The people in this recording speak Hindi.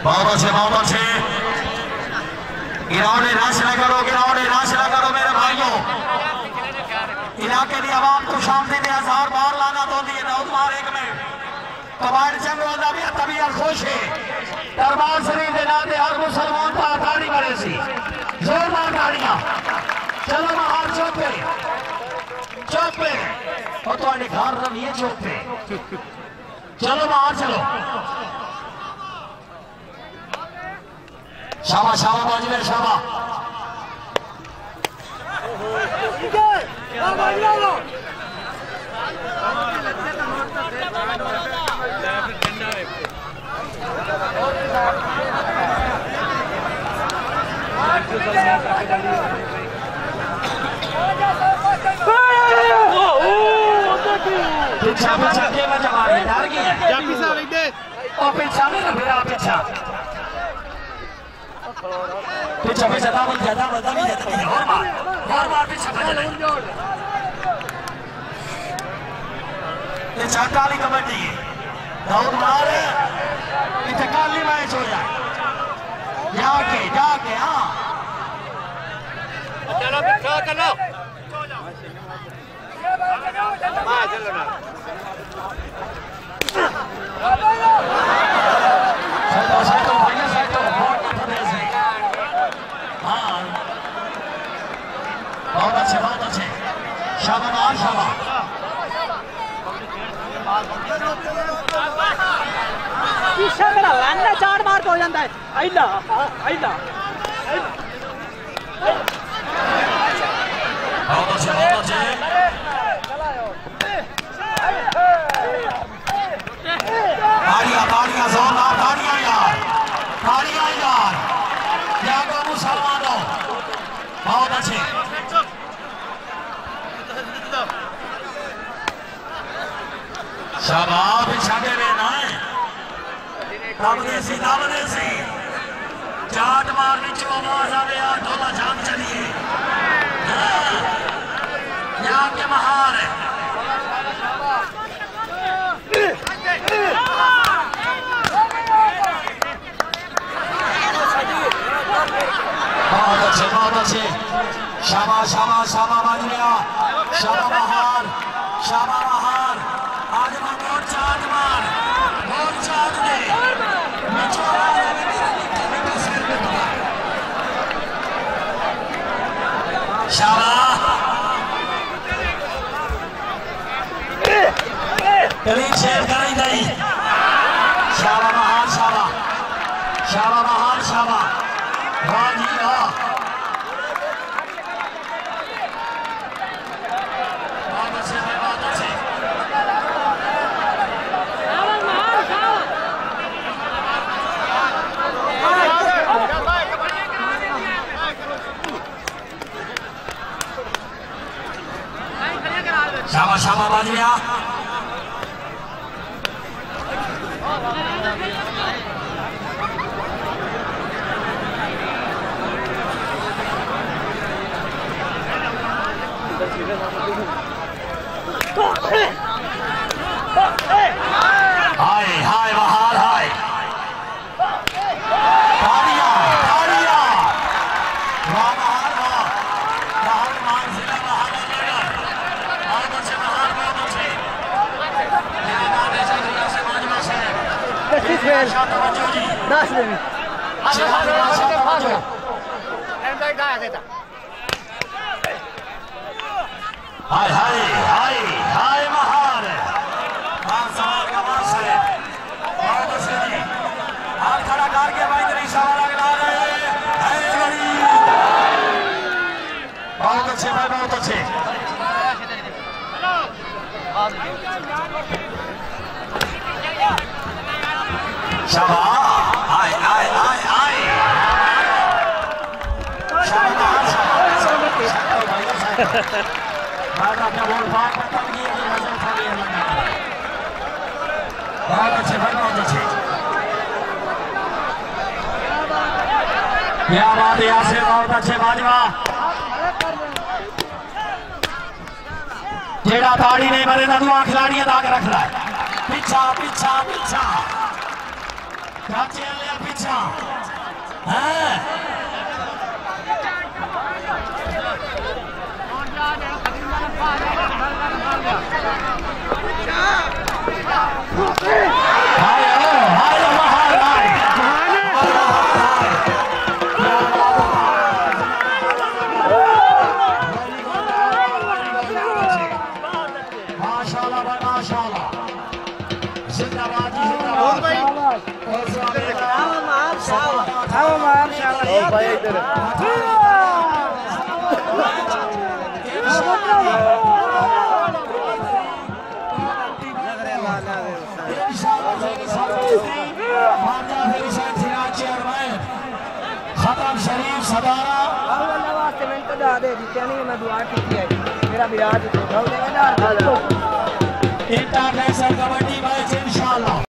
बहुत अच्छे गिरावट राश न करो मेरे भाइयों। इलाके की आवाम को शांति में हजार बार लाना तो दिए दाऊद महर एक में कबाड़ जंग वाला भी तबीयत खुश है। दरबार शरीफ के नाते हर मुसलमान का ताड़ी करे सी जोरदार ताड़ियां। चलो महर चौक पे और तो घर रही है चौक पे। चलो महर चलो शाबा बाजवे शाबा पीछा के वजह मारे डर गई है और पीछा नहीं ना मेरा पीछा दावल मार पीछे पीछा काली कबड्डी दाऊद महर इतने काली मैच हो जाए जाके हाँ चलो चलो बहुत अच्छे शाबाश पीछे मेरा लाना चाट मार हो जाता है। आइला बहुत अच्छे ताड़ियां जोरदार ताड़ियां यार जागो मुसलमानों। बहुत अच्छे शाबाश छागे में ना दावदेसी चाट मार नीचे आवाज आवे यार ढोला जाम चलिए यहाँ के महार है। बहुत अच्छे शाबा बाज गया शाबा महार आज बहुत चाट मार बहुत चाट दे शाबा करीब शेर करी नहीं शाबा महार वाह जी वाह बहुत अच्छे शाबा बाज गया हाय बहार हाय ताड़ियां वाह बहार मान जिला बहार बहुत अच्छे हाय महार हाथ खड़ा करके भाई इशारा लगा रहे बहुत अच्छे भाई बहुत अच्छे बहुत अच्छे भाई बहुत अच्छे क्या बात है यहाँ से बहुत अच्छे बाजवा जेड़ा ताड़ी नहीं मरे ना दुआ खिलाड़ियां दाग रख रहा है पीछा अच्छा हाँ इंटरनेशनल कबड्डी मैच इंशाल्लाह।